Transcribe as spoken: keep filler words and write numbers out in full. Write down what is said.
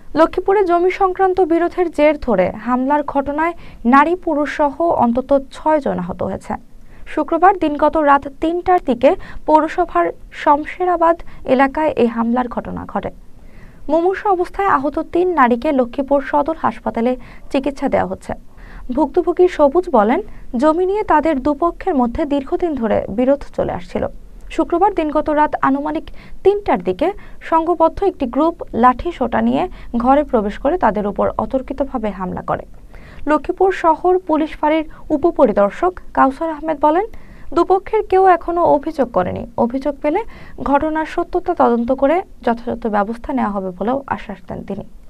লক্ষ্মীপুরে জমি সংক্রান্ত বিরোধের জের ধরে হামলার ঘটনায় নারী পুরুষ সহ অন্তত ছয় জন আহত হয়েছে। শুক্রবার দিনগত রাত তিনটার দিকে পৌরসভার শমশেরাবাদ এলাকায় এই হামলার ঘটনা ঘটে। মুমূর্ষু অবস্থায় আহত তিন নারীকে লক্ষ্মীপুর সদর হাসপাতালে চিকিৎসা দেওয়া হচ্ছে। ভুক্তভোগী সবুজ বলেন, জমি নিয়ে তাদের দুপক্ষের মধ্যে দীর্ঘদিন ধরে বিরোধ চলে আসছিল। শুক্রবার দিনগত রাত আনুমানিক তিনটার দিকে সংঘবদ্ধ একটি গ্রুপ লাঠি সোঁটা নিয়ে ঘরে প্রবেশ করে তাদের উপর অতর্কিতভাবে হামলা করে। লক্ষ্মীপুর শহর পুলিশ ফাঁড়ির উপপরিদর্শক কাউসার আহমেদ বলেন, দুপক্ষের কেউ এখনো অভিযোগ করেনি। অভিযোগ পেলে ঘটনার সত্যতা তদন্ত করে যথাযথ ব্যবস্থা নেওয়া হবে বলেও আশ্বাস দেন তিনি।